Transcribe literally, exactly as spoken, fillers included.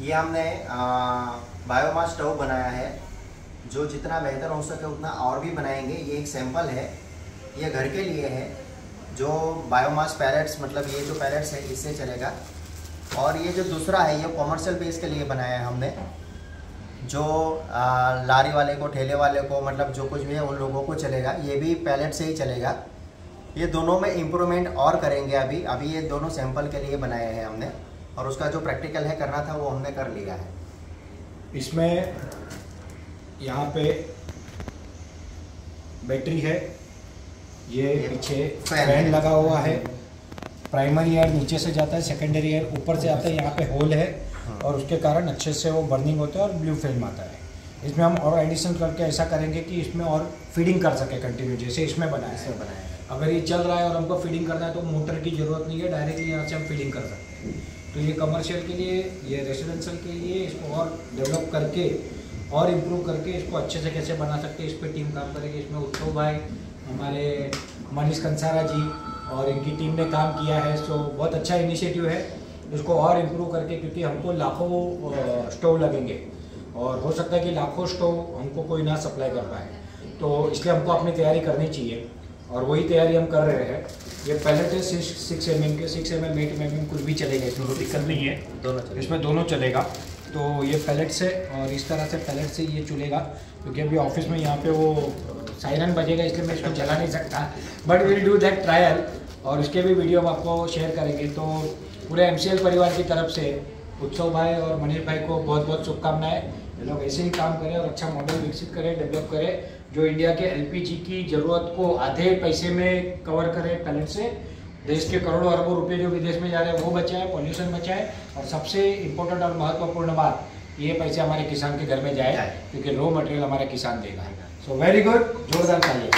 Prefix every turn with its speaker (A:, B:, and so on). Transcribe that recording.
A: ये हमने biomass stove बनाया है, जो जितना बेहतर हो सके उतना और भी बनाएंगे। ये एक सैंपल है, ये घर के लिए है। जो बायोमास पैलेट्स, मतलब ये जो पैलेट्स है इससे चलेगा। और ये जो दूसरा है ये कॉमर्शियल बेस के लिए बनाया है हमने, जो आ, लारी वाले को, ठेले वाले को, मतलब जो कुछ भी है उन लोगों को चलेगा। ये भी पैलेट से ही चलेगा। ये दोनों में इम्प्रूवमेंट और करेंगे। अभी अभी ये दोनों सैंपल के लिए बनाए हैं हमने, और उसका जो प्रैक्टिकल है करना था वो हमने कर लिया है।
B: इसमें यहाँ पे बैटरी है, ये पीछे फैन लगा हुआ है। प्राइमरी एयर नीचे से जाता है, सेकेंडरी एयर ऊपर से आता है। यहाँ पे होल है और उसके कारण अच्छे से वो बर्निंग होता है और ब्लू फिल्म आता है। इसमें हम और एडिशन करके ऐसा करेंगे कि इसमें और फीडिंग कर सके कंटिन्यू, जैसे इसमें बनाया है बनाया है अगर ये चल रहा है और हमको फीडिंग करना है तो मोटर की ज़रूरत नहीं है, डायरेक्टली यहाँ से हम फीडिंग कर सकते हैं। तो ये कमर्शियल के लिए, ये रेसिडेंशियल के लिए इसको और डेवलप करके और इम्प्रूव करके इसको अच्छे से कैसे बना सकते हैं, इस पर टीम काम करेगी। इसमें उत्सव भाई, हमारे मनीष कंसारा जी और इनकी टीम ने काम किया है। सो बहुत अच्छा इनिशिएटिव है, इसको और इम्प्रूव करके, क्योंकि हमको लाखों स्टोव लगेंगे और हो सकता है कि लाखों स्टोव हमको कोई ना सप्लाई कर पाए, तो इसलिए हमको अपनी तैयारी करनी चाहिए और वही तैयारी हम कर रहे हैं। ये पैलेट है सिक्स एम एम के, six M M eight M M कुछ भी चलेगा, इसमें कोई दिक्कत नहीं है, दोनों इसमें दोनों चलेगा। तो ये पैलेट से और इस तरह से पैलेट से ये चलेगा, क्योंकि अभी ऑफिस में यहाँ पे वो सायरन बजेगा इसलिए मैं इसको चला नहीं सकता, but will do that trial और उसके भी वीडियो हम आपको शेयर करेंगे। तो पूरे एम सी एल परिवार की तरफ से उत्सव भाई और मनीष भाई को बहुत बहुत शुभकामनाएं। ये लोग ऐसे ही काम करें और अच्छा मॉडल विकसित करें, डेवलप करें, जो इंडिया के एल पी जी की ज़रूरत को आधे पैसे में कवर करे पैलेट से। देश के करोड़ों अरबों रुपए जो विदेश में जा रहे हैं वो बचाए, पॉल्यूशन बचाए, और सबसे इम्पोर्टेंट और महत्वपूर्ण बात, ये पैसे हमारे किसान के घर में जाए, क्योंकि रॉ मटेरियल हमारे किसान देगा। सो वेरी गुड, जोरदार तालियां।